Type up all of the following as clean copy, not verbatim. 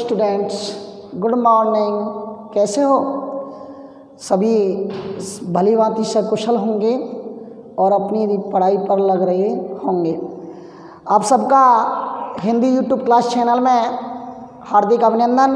Students, good morning. कैसे हो? सभी भली भांति से कुशल होंगे और अपनी पढ़ाई पर लग रहे होंगे। आप सबका हिंदी यूट्यूब क्लास चैनल में हार्दिक अभिनंदन।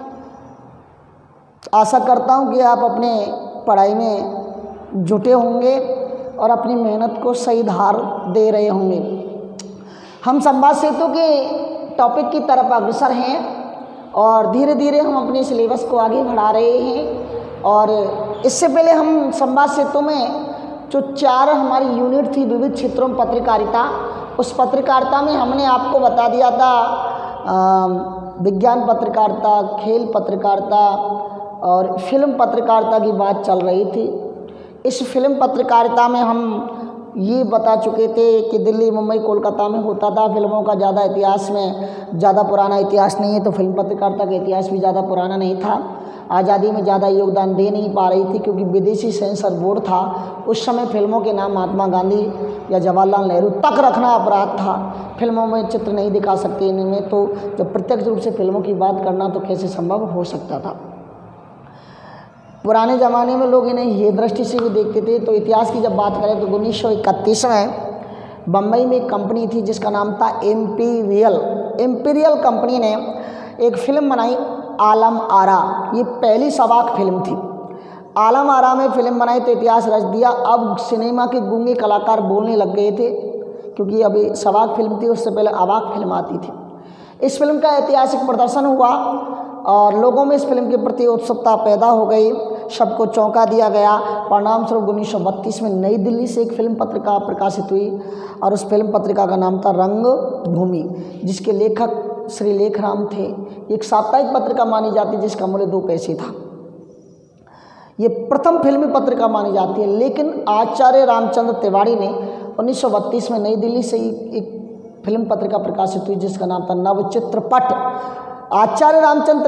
आशा करता हूं कि आप अपने पढ़ाई में जुटे होंगे और अपनी मेहनत को सही धार दे रहे होंगे। हम संवाद सेतु के टॉपिक की तरफ अग्रसर हैं और धीरे धीरे हम अपने सिलेबस को आगे बढ़ा रहे हैं। और इससे पहले हम संवाद सेतु में जो 4 हमारी यूनिट थी विविध क्षेत्रों में पत्रकारिता, उस पत्रकारिता में हमने आपको बता दिया था विज्ञान पत्रकारिता, खेल पत्रकारिता और फिल्म पत्रकारिता की बात चल रही थी। इस फिल्म पत्रकारिता में हम ये बता चुके थे कि दिल्ली, मुंबई, कोलकाता में होता था। फिल्मों का ज़्यादा इतिहास में ज़्यादा पुराना इतिहास नहीं है, तो फिल्म पत्रकारिता का इतिहास भी ज़्यादा पुराना नहीं था। आज़ादी में ज़्यादा योगदान दे नहीं पा रही थी क्योंकि विदेशी सेंसर बोर्ड था। उस समय फिल्मों के नाम महात्मा गांधी या जवाहरलाल नेहरू तक रखना अपराध था। फिल्मों में चित्र नहीं दिखा सकते इनमें, तो जब प्रत्यक्ष रूप से फिल्मों की बात करना तो कैसे संभव हो सकता था। पुराने ज़माने में लोग इन्हें ये दृष्टि से भी देखते थे। तो इतिहास की जब बात करें तो 1931 में बम्बई में एक कंपनी थी जिसका नाम था एम्पीरियल कंपनी ने एक फिल्म बनाई, आलम आरा। ये पहली सवाक फिल्म थी। आलम आरा में फिल्म बनाई तो इतिहास रच दिया। अब सिनेमा के गूंगे कलाकार बोलने लग गए थे क्योंकि अभी सवाक फिल्म थी, उससे पहले अवाक फिल्म आती थी। इस फिल्म का ऐतिहासिक प्रदर्शन हुआ और लोगों में इस फिल्म के प्रति उत्सुकता पैदा हो गई, सबको चौंका दिया गया। परिणाम स्वरूप 1932 में नई दिल्ली से एक फिल्म पत्रिका प्रकाशित हुई और उस फिल्म पत्रिका का नाम था रंगभूमि, जिसके लेखक श्री लेखराम थे। एक साप्ताहिक पत्रिका मानी जाती जिसका मूल्य 2 पैसे था। ये प्रथम फिल्मी पत्रिका मानी जाती है। लेकिन आचार्य रामचंद्र तिवारी ने 1932 में नई दिल्ली से एक फिल्म पत्रिका प्रकाशित हुई जिसका नाम था नवचित्रपट। आचार्य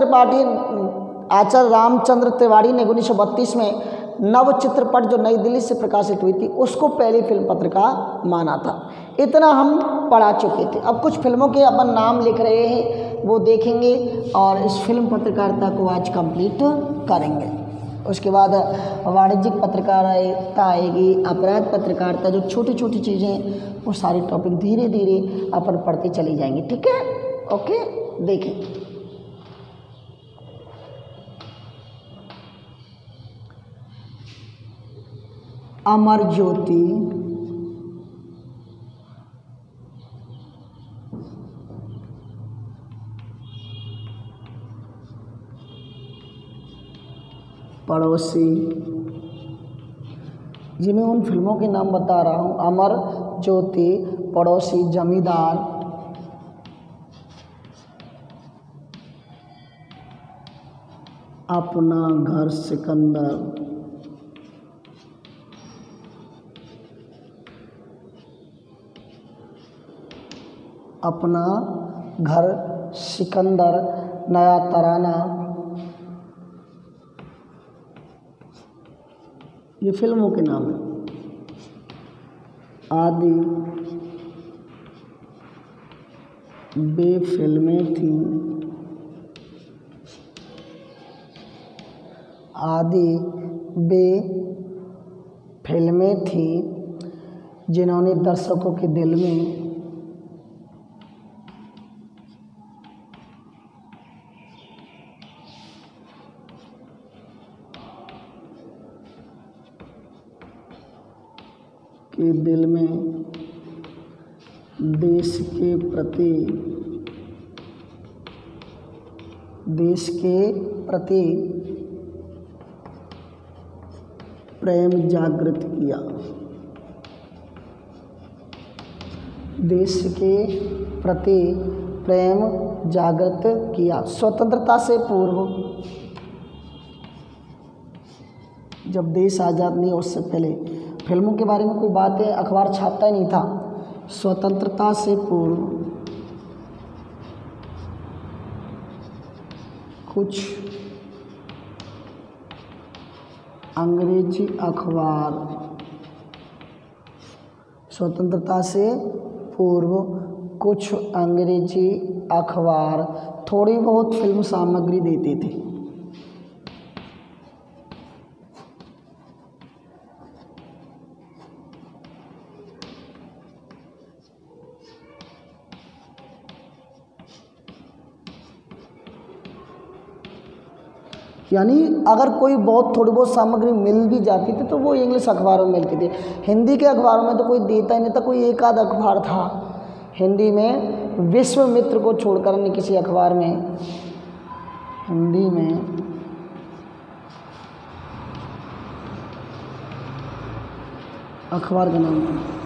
रामचंद्र तिवारी ने 1932 में नवचित्रपट जो नई दिल्ली से प्रकाशित हुई थी उसको पहली फिल्म पत्रिका माना था। इतना हम पढ़ा चुके थे। अब कुछ फिल्मों के अपन नाम लिख रहे हैं, वो देखेंगे और इस फिल्म पत्रकारिता को आज कंप्लीट करेंगे। उसके बाद वाणिज्यिक पत्रकारिता आएगी, अपराध पत्रकारिता, जो छोटी छोटी चीज़ें वो सारे टॉपिक धीरे धीरे अपन पढ़ते चले जाएंगे। ठीक है, ओके। देखें, अमर ज्योति, पड़ोसी। जी मैं उन फिल्मों के नाम बता रहा हूँ, अमर ज्योति, पड़ोसी, जमींदार, अपना घर, सिकंदर, अपना घर, सिकंदर, नया तराना, ये फिल्मों के नाम हैं। आदि बे फिल्में थी, आदि बे फिल्में थी जिन्होंने दर्शकों के दिल में देश के प्रति प्रेम जागृत किया। देश के प्रति प्रेम जागृत किया। स्वतंत्रता से पूर्व, जब देश आज़ाद नहीं, उससे पहले फिल्मों के बारे में कोई बात है, अखबार छापता ही नहीं था। स्वतंत्रता से पूर्व कुछ अंग्रेजी अखबार, स्वतंत्रता से पूर्व कुछ अंग्रेजी अखबार थोड़ी बहुत फिल्म सामग्री देते थे। यानी अगर कोई थोड़ी बहुत सामग्री मिल भी जाती थी तो वो इंग्लिश अखबारों में मिलती थी। हिंदी के अखबारों में तो कोई देता ही नहीं था, कोई एक आध अखबार था हिंदी में, विश्वामित्र को छोड़कर अन्य किसी अखबार में हिंदी में अखबार का नाम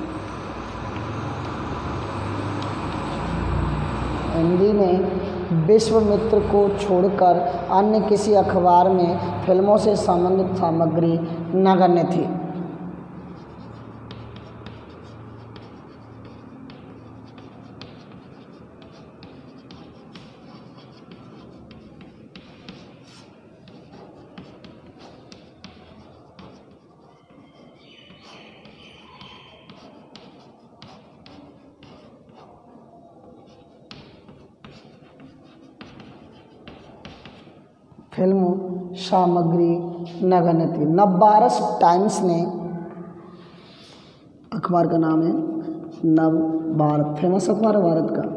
हिंदी में विश्वामित्र को छोड़कर अन्य किसी अखबार में फिल्मों से संबंधित सामग्री नगण्य थी। फिल्म सामग्री नगण्य थी। नवभारत टाइम्स ने, अखबार का नाम है नवभारत, फेमस अखबार है भारत का।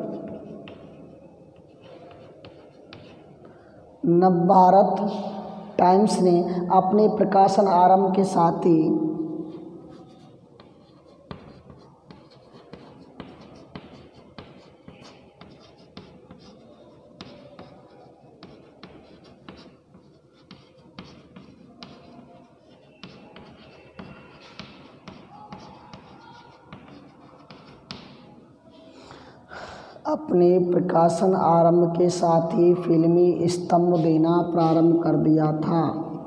नवभारत टाइम्स ने अपने प्रकाशन आरंभ के साथ ही फिल्मी स्तंभ देना प्रारंभ कर दिया था।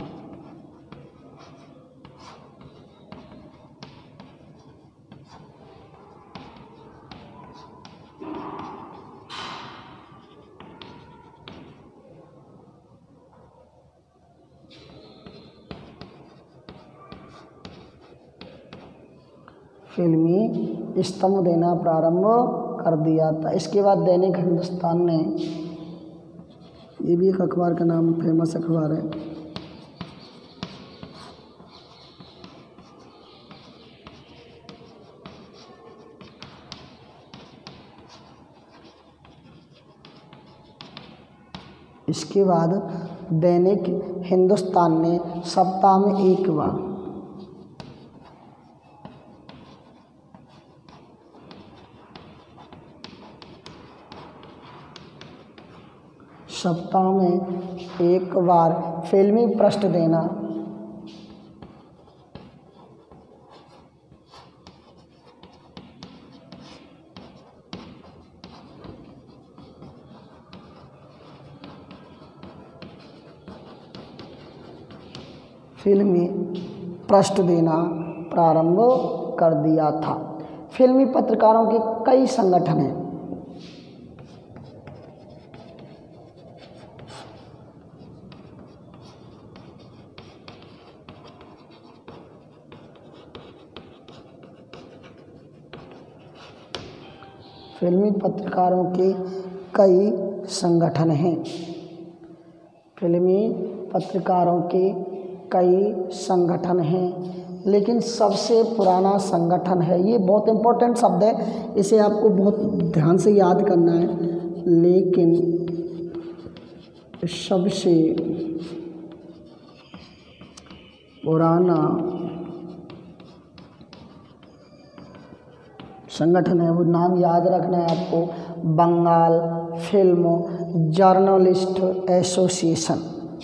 फिल्मी स्तंभ देना प्रारंभ कर दिया था। इसके बाद दैनिक हिंदुस्तान ने, ये भी एक अखबार का नाम, फेमस अखबार है, इसके बाद दैनिक हिंदुस्तान ने सप्ताह में एक बार फिल्मी पृष्ठ देना प्रारंभ कर दिया था। फिल्मी पत्रकारों के कई संगठन हैं। फिल्मी पत्रकारों के कई संगठन हैं। फिल्मी पत्रकारों के कई संगठन हैं, लेकिन सबसे पुराना संगठन है, ये बहुत इम्पोर्टेंट शब्द है, इसे आपको बहुत ध्यान से याद करना है, लेकिन सबसे पुराना संगठन है, वो नाम याद रखना है आपको, बंगाल फिल्म जर्नलिस्ट एसोसिएशन।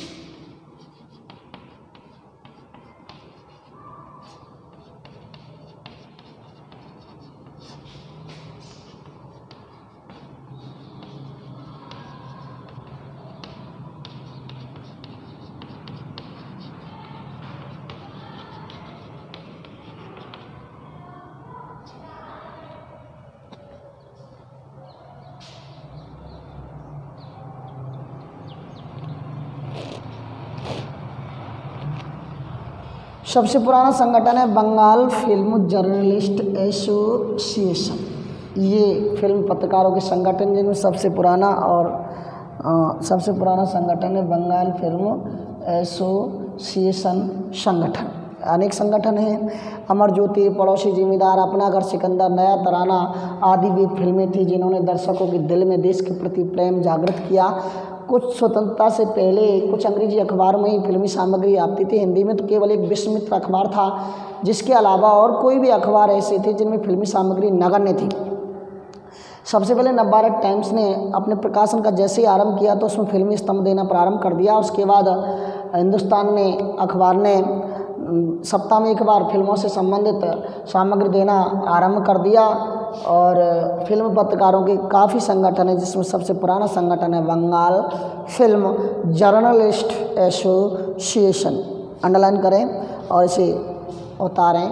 सबसे पुराना संगठन है बंगाल फिल्म जर्नलिस्ट एसोसिएशन। ये फिल्म पत्रकारों के संगठन जिनमें सबसे पुराना और सबसे पुराना संगठन है बंगाल फिल्म एसोसिएशन संगठन। अनेक संगठन हैं। अमर ज्योति, पड़ोसी जिम्मेदार, अपना घर, सिकंदर, नया तराना आदि भी फिल्में थी जिन्होंने दर्शकों के दिल में देश के प्रति प्रेम जागृत किया। कुछ स्वतंत्रता से पहले कुछ अंग्रेजी अखबार में ही फिल्मी सामग्री आती थी। हिंदी में तो केवल एक विश्वमित्र अखबार था, जिसके अलावा और कोई भी अखबार ऐसे थे जिनमें फिल्मी सामग्री नगण्य थी। सबसे पहले नवभारत टाइम्स ने अपने प्रकाशन का जैसे ही आरंभ किया तो उसमें फिल्मी स्तंभ देना प्रारंभ कर दिया। उसके बाद हिंदुस्तान ने अखबार ने सप्ताह में एक बार फिल्मों से संबंधित सामग्री देना आरंभ कर दिया। और फिल्म पत्रकारों के काफ़ी संगठन है, जिसमें सबसे पुराना संगठन है Bengal film journalist association. Underline करें और इसे उतारें।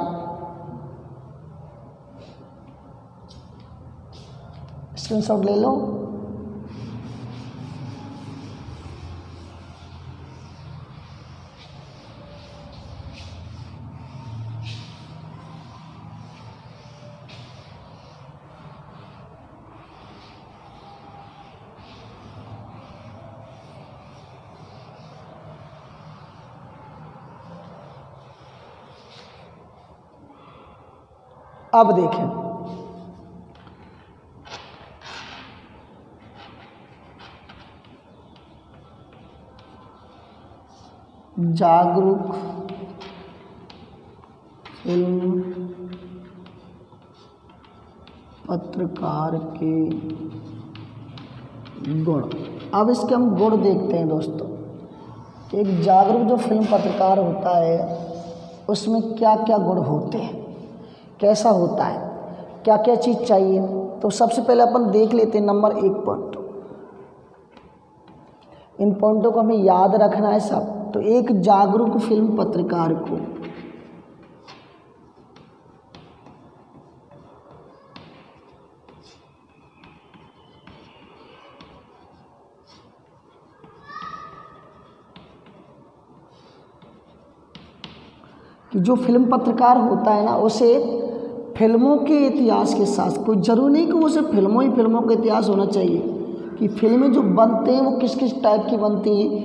स्क्रीनशॉट ले लो। अब देखें, जागरूक फिल्म पत्रकार के गुण। अब इसके हम गुण देखते हैं दोस्तों। एक जागरूक जो फिल्म पत्रकार होता है उसमें क्या क्या गुण होते हैं, कैसा होता है, क्या क्या चीज़ चाहिए। तो सबसे पहले अपन देख लेते हैं नंबर 1 पॉइंट। इन पॉइंटों को हमें याद रखना है सब। तो एक जागरूक फिल्म पत्रकार को कि जो फिल्म पत्रकार होता है ना, उसे फिल्मों के इतिहास के साथ, कोई जरूरी नहीं कि उसे फिल्मों का इतिहास होना चाहिए कि फिल्में जो बनते हैं वो किस किस टाइप की बनती हैं।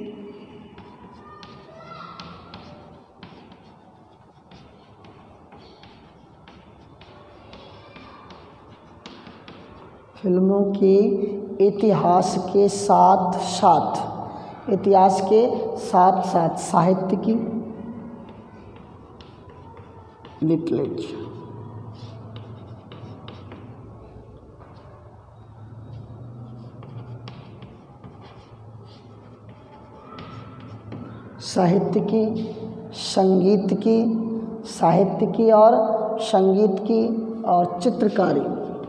फिल्मों के इतिहास के साथ साथ साहित्य की, लिटरेचर, साहित्य की, संगीत की, साहित्य की और संगीत की और चित्रकारी,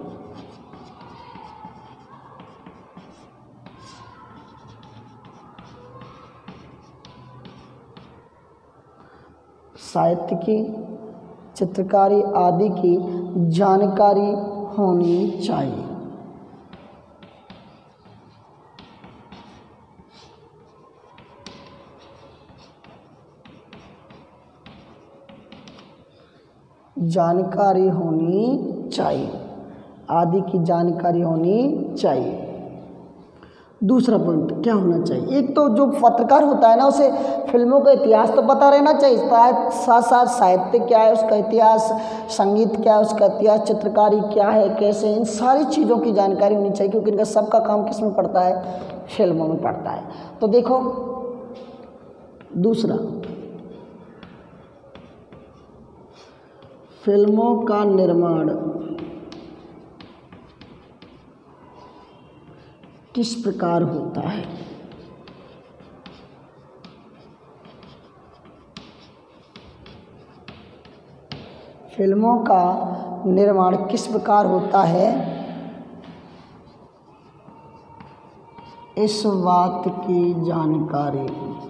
साहित्य की, चित्रकारी आदि की जानकारी होनी चाहिए। जानकारी होनी चाहिए, आदि की जानकारी होनी चाहिए। दूसरा पॉइंट क्या होना चाहिए, एक तो जो पत्रकार होता है ना, उसे फिल्मों का इतिहास तो पता रहना चाहिए, साथ साथ साहित्य क्या है उसका इतिहास, संगीत क्या है उसका इतिहास, चित्रकारी क्या है, कैसे, इन सारी चीज़ों की जानकारी होनी चाहिए, क्योंकि इनका सबका काम किस में पड़ता है, फिल्मों में पड़ता है। तो देखो दूसरा, फिल्मों का निर्माण किस प्रकार होता है। फिल्मों का निर्माण किस प्रकार होता है, इस बात की जानकारी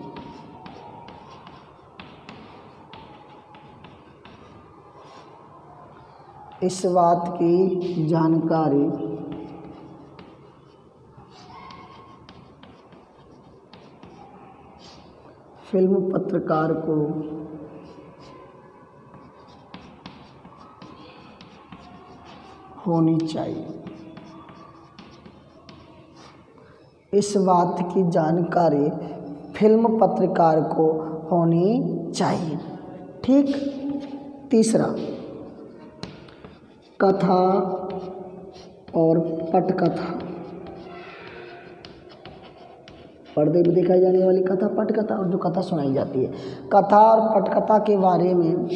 फिल्म पत्रकार को होनी चाहिए। इस बात की जानकारी फिल्म पत्रकार को होनी चाहिए। ठीक। तीसरा, कथा और पटकथा। पर्दे पर दिखाई जाने वाली कथा पटकथा, और जो कथा सुनाई जाती है। कथा और पटकथा के बारे में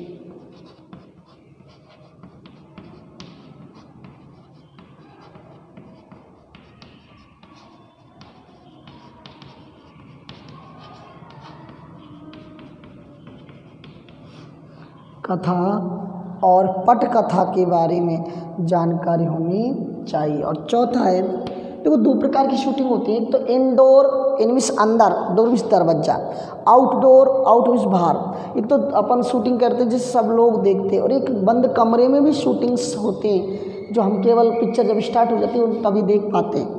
कथा और पटकथा के बारे में जानकारी होनी चाहिए। और चौथा है, देखो दो प्रकार की शूटिंग होती है। एक तो इनडोर, इन मीन्स अंदर, डोर मीन्स दरवाजा, आउटडोर, आउट मीन्स बाहर। एक तो अपन शूटिंग करते हैं जिससे सब लोग देखते हैं, और एक बंद कमरे में भी शूटिंग्स होती हैं जो हम केवल पिक्चर जब स्टार्ट हो जाती है तभी देख पाते हैं।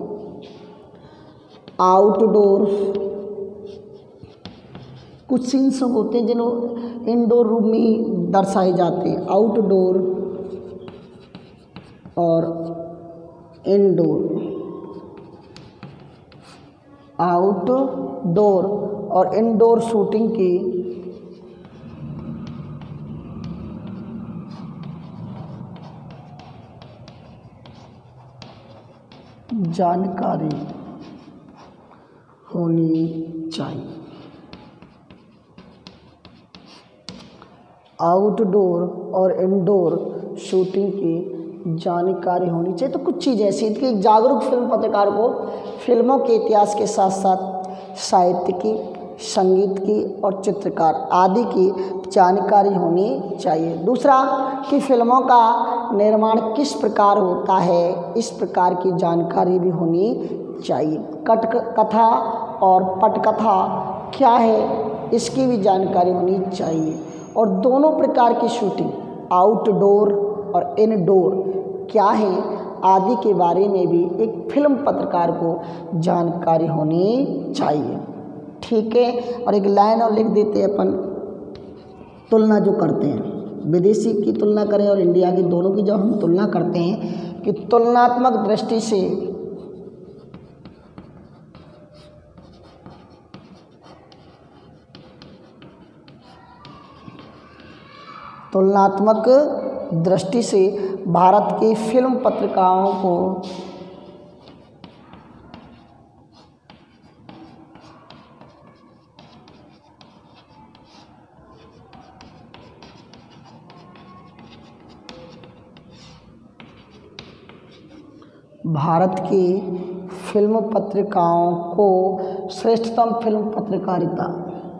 आउटडोर, कुछ सीन्स होते हैं जिन्हें इंडोर रूम में ही दर्शाए जाते हैं। आउटडोर और इनडोर, आउटडोर और इनडोर शूटिंग की जानकारी होनी चाहिए। आउटडोर और इनडोर शूटिंग की जानकारी होनी चाहिए। तो कुछ चीज़ ऐसी थी कि एक जागरूक फिल्म पत्रकार को फिल्मों के इतिहास के साथ साथ साहित्य की, संगीत की और चित्रकार आदि की जानकारी होनी चाहिए। दूसरा, कि फिल्मों का निर्माण किस प्रकार होता है, इस प्रकार की जानकारी भी होनी चाहिए। कथा और पटकथा क्या है, इसकी भी जानकारी होनी चाहिए। और दोनों प्रकार की शूटिंग, आउटडोर और इनडोर क्या है आदि के बारे में भी एक फिल्म पत्रकार को जानकारी होनी चाहिए। ठीक है। और एक लाइन और लिख देते हैं अपन, तुलना जो करते हैं, विदेशी की तुलना करें और इंडिया की, दोनों की जब हम तुलना करते हैं कि तुलनात्मक दृष्टि से भारत की फिल्म पत्रिकाओं को श्रेष्ठतम फिल्म पत्रकारिता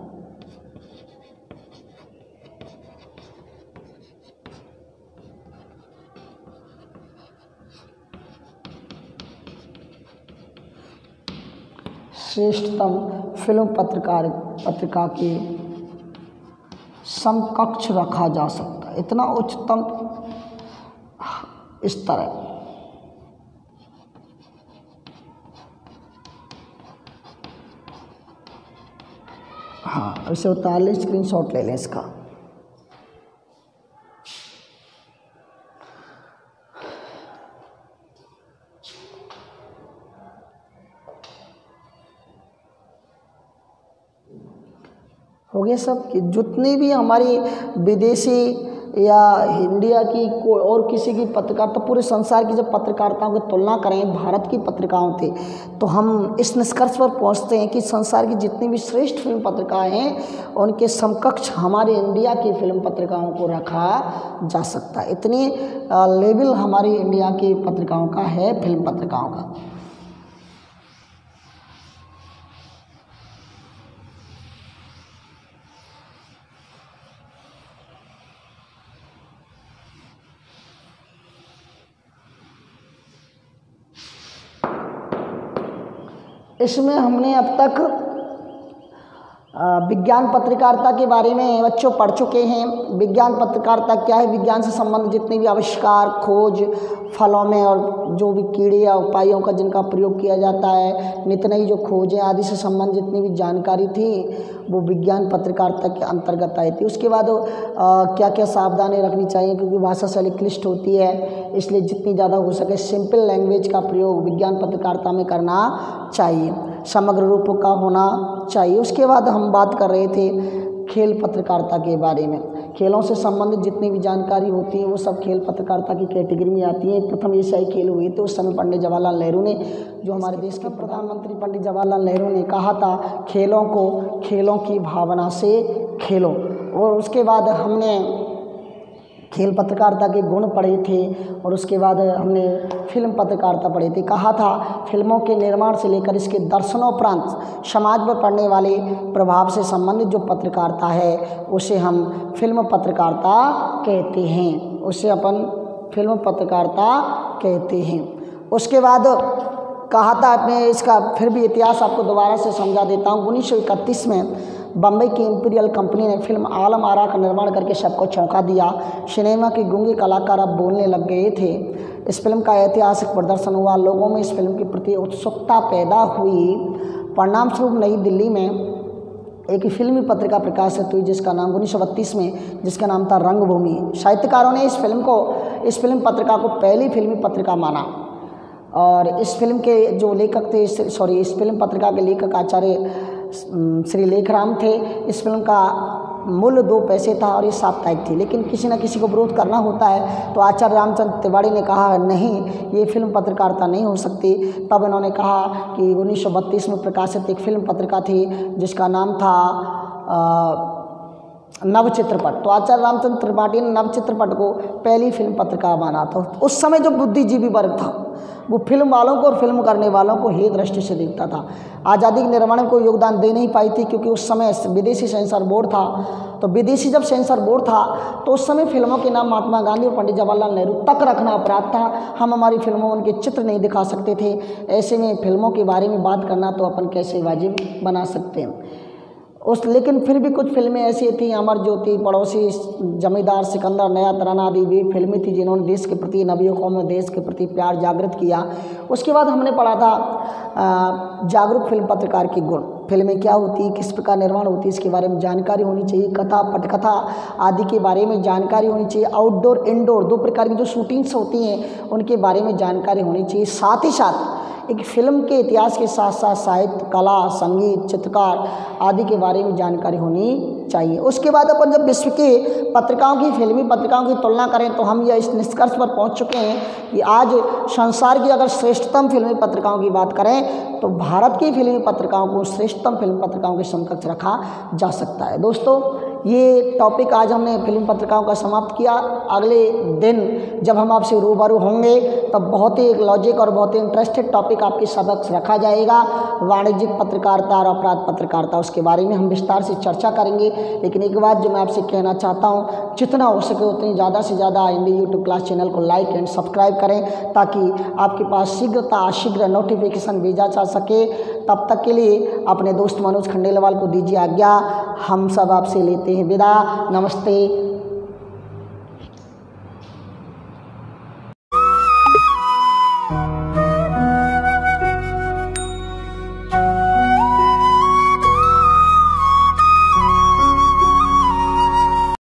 पत्रिका के समकक्ष रखा जा सकता है। इतना उच्चतम स्तर है। हाँ, इसे उतार लें, स्क्रीनशॉट ले लें इसका। हो गया सब कि जितनी भी हमारी विदेशी या इंडिया की और किसी की पत्रकार, तो पूरे संसार की जब पत्रकारिताओं की तुलना करें भारत की पत्रिकाओं से, तो हम इस निष्कर्ष पर पहुंचते हैं कि संसार की जितनी भी श्रेष्ठ फिल्म पत्रिकाएं हैं उनके समकक्ष हमारे इंडिया की फिल्म पत्रिकाओं को रखा जा सकता है। इतनी लेवल हमारी इंडिया की पत्रिकाओं का है, फिल्म पत्रिकाओं का। इसमें हमने अब तक विज्ञान पत्रकारिता के बारे में बच्चों पढ़ चुके हैं। विज्ञान पत्रकारिता क्या है? विज्ञान से संबंधित जितने भी आविष्कार, खोज, फलों में और जो भी कीड़े या उपायों का जिनका प्रयोग किया जाता है, नित नई जो खोजें आदि से संबंधित जितनी भी जानकारी थी वो विज्ञान पत्रकारिता के अंतर्गत आई थी। उसके बाद क्या क्या सावधानी रखनी चाहिए, क्योंकि भाषा शैली क्लिष्ट होती है, इसलिए जितनी ज़्यादा हो सके सिंपल लैंग्वेज का प्रयोग विज्ञान पत्रकारिता में करना चाहिए, समग्र रूप का होना चाहिए। उसके बाद हम बात कर रहे थे खेल पत्रकारिता के बारे में। खेलों से संबंधित जितनी भी जानकारी होती है वो सब खेल पत्रकारिता की कैटेगरी में आती है। प्रथम एशियाई खेल हुए थे उस समय पंडित जवाहरलाल नेहरू ने, जो हमारे देश के प्रधानमंत्री पंडित जवाहरलाल नेहरू ने कहा था खेलों को खेलों की भावना से खेलो। और उसके बाद हमने खेल पत्रकारिता के गुण पढ़े थे और उसके बाद हमने फिल्म पत्रकारिता पढ़ी थी। कहा था फिल्मों के निर्माण से लेकर इसके दर्शनोपरांत समाज पर पड़ने वाले प्रभाव से संबंधित जो पत्रकारिता है उसे हम फिल्म पत्रकारिता कहते हैं, उसे अपन फिल्म पत्रकारिता कहते हैं। उसके बाद कहा था, मैं इसका फिर भी इतिहास आपको दोबारा से समझा देता हूँ। 1931 में बम्बई की इंपीरियल कंपनी ने फिल्म आलम आरा का निर्माण करके सबको चौंका दिया। सिनेमा के गूंगे कलाकार अब बोलने लग गए थे। इस फिल्म का ऐतिहासिक प्रदर्शन हुआ, लोगों में इस फिल्म के प्रति उत्सुकता पैदा हुई। परिणाम स्वरूप नई दिल्ली में एक फिल्मी पत्रिका प्रकाशित हुई जिसका नाम 1932 में जिसका नाम था रंगभूमि। साहित्यकारों ने इस फिल्म पत्रिका को पहली फिल्मी पत्रिका माना और इस फिल्म के जो लेखक थे इस फिल्म पत्रिका के लेखक आचार्य श्री लेखराम थे। इस फिल्म का मूल्य 2 पैसे था और ये साप्ताहिक थी, लेकिन किसी न किसी को विरोध करना होता है तो आचार्य रामचंद्र तिवारी ने कहा नहीं, ये फिल्म पत्रकारिता नहीं हो सकती। तब इन्होंने कहा कि 1932 में प्रकाशित एक फिल्म पत्रिका थी जिसका नाम था नवचित्रपट। तो आचार्य रामचंद्र त्रिपाठी ने नवचित्रपट को पहली फिल्म पत्रिका माना था। उस समय जो बुद्धिजीवी वर्ग था वो फिल्म वालों को और फिल्म करने वालों को हे दृष्टि से देखता था। आज़ादी के निर्माण में कोई योगदान दे नहीं पाई थी क्योंकि उस समय विदेशी सेंसर बोर्ड था। तो विदेशी जब सेंसर बोर्ड था तो उस समय फिल्मों के नाम महात्मा गांधी और पंडित जवाहरलाल नेहरू तक रखना अपराध था। हम हमारी फिल्मों में उनके चित्र नहीं दिखा सकते थे। ऐसे में फिल्मों के बारे में बात करना तो अपन कैसे वाजिब बना सकते हैं। लेकिन फिर भी कुछ फिल्में ऐसी थी, अमर ज्योति, पड़ोसी, जमींदार, सिकंदर, नया तराना आदि वे फिल्में थी जिन्होंने देश के प्रति, नवयुवकों में देश के प्रति प्यार जागृत किया। उसके बाद हमने पढ़ा था जागरूक फिल्म पत्रकार के गुण। फिल्में क्या होती है, किस प्रकार निर्माण होती है, इसके बारे में जानकारी होनी चाहिए। कथा, पटकथा आदि के बारे में जानकारी होनी चाहिए। आउटडोर, इंडोर 2 प्रकार की जो शूटिंग्स होती हैं उनके बारे में जानकारी होनी चाहिए। साथ ही साथ एक फिल्म के इतिहास के साथ साथ साहित्य, कला, संगीत, चित्रकार आदि के बारे में जानकारी होनी चाहिए। उसके बाद अपन जब विश्व के पत्रिकाओं की, फिल्मी पत्रिकाओं की तुलना करें तो हम यह इस निष्कर्ष पर पहुंच चुके हैं कि आज संसार की अगर श्रेष्ठतम फिल्मी पत्रिकाओं की बात करें तो भारत की फिल्मी पत्रिकाओं को श्रेष्ठतम फिल्म पत्रिकाओं के समकक्ष रखा जा सकता है। दोस्तों, ये टॉपिक आज हमने फिल्म पत्रिकाओं का समाप्त किया। अगले दिन जब हम आपसे रूबरू होंगे तब बहुत ही लॉजिक और बहुत ही इंटरेस्टेड टॉपिक आपके समक्ष रखा जाएगा। वाणिज्यिक पत्रकारिता और अपराध पत्रकारिता, उसके बारे में हम विस्तार से चर्चा करेंगे। लेकिन एक बात जो मैं आपसे कहना चाहता हूँ, जितना हो सके उतनी ज़्यादा से ज़्यादा हिंदी यूट्यूब क्लास चैनल को लाइक एंड सब्सक्राइब करें ताकि आपके पास शीघ्र नोटिफिकेशन भेजा जा सके। तब तक के लिए अपने दोस्त मनोज खंडेलवाल को दीजिए आज्ञा। हम सब आपसे लेते हैं विदा। नमस्ते।